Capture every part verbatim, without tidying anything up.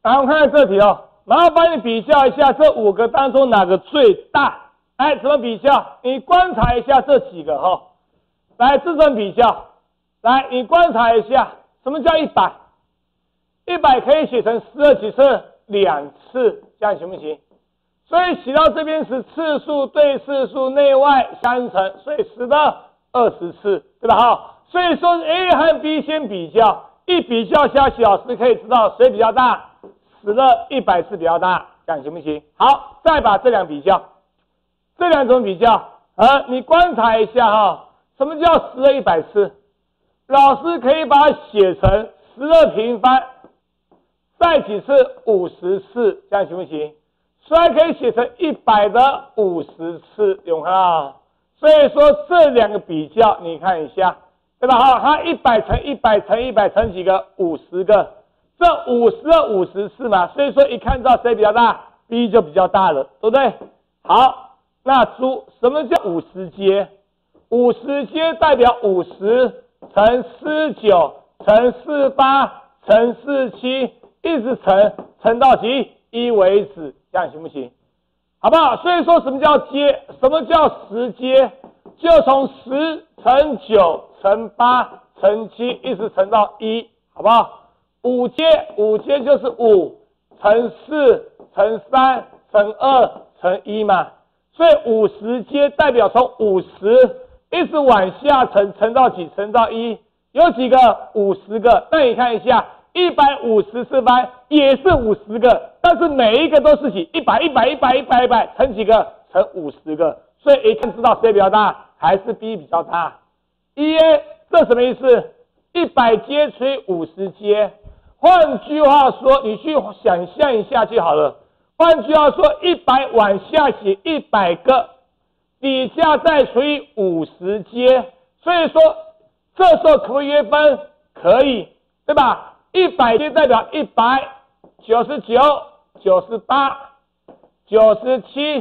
来，我们看看这题哦，麻烦帮你比较一下这五个当中哪个最大。来，怎么比较？你观察一下这几个哈、哦。来，这种比较。来，你观察一下，什么叫一百？一百可以写成十二几次？两次，这样行不行？所以写到这边是次数对次数内外相乘，所以十的二十次，对吧？哈，所以说 A 和 B 先比较，一比较下去，老师可以知道谁比较大，十的一百次比较大，这样行不行？好，再把这两比较，这两种比较，呃，你观察一下哈，什么叫十的一百次？老师可以把它写成十的平方，再几次五十次，这样行不行？虽然可以写成一百的五十次，有看到？所以说这两个比较，你看一下，对吧？哈，它一百乘一百乘一百乘几个？五十个，这五十的五十次嘛，所以说一看到谁比较大 ，B 就比较大了，对不对？好，那注什么叫五十阶？五十阶代表五十乘四九乘四八乘四七，一直乘乘到几？一为止，这样行不行？好不好？所以说什么叫阶？什么叫十阶？就从十乘九乘八乘七一直乘到一，好不好？五阶，五阶就是五乘四乘三乘二乘一嘛。所以五十阶代表从五十一直往下乘，乘到几？乘到一，有几个？五十个。那你看一下。一百五十次方也是五十个，但是每一个都是几？一百、一百、一百、一百、一百乘几个？乘五十个。所以一看知道谁比较大，还是 B 比较大。一 A 这什么意思？一百阶除以五十阶。换句话说，你去想象一下就好了。换句话说，一百往下写一百个，底下再除以五十阶。所以说，这时候可不可以约分？可以，对吧？一百阶代表一百九十九、九十八、九十七，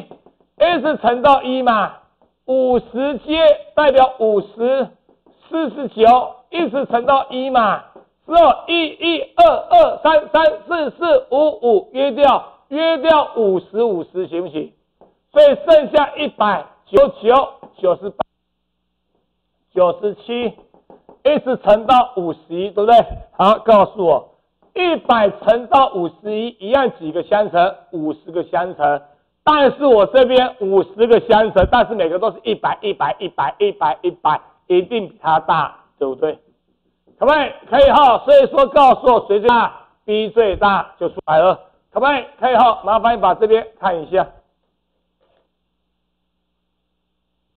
S 乘到一嘛。五十阶代表五十、四十九，一直乘到一嘛。之后一、一、二、二、三、三、四、四、五、五，约掉，约掉五十、五十，行不行？所以剩下一百九十九、九十八、九十七。一直乘到五十一，对不对？好，告诉我，一百乘到五十一，一样几个相乘？五十个相乘。但是我这边五十个相乘，但是每个都是一百、一百、一百、一百、一百，一定比它大，对不对？可不可以？可以哈。所以说，告诉我谁最大 ？B 最大就出来了，可不可以？可以哈。麻烦你把这边看一下。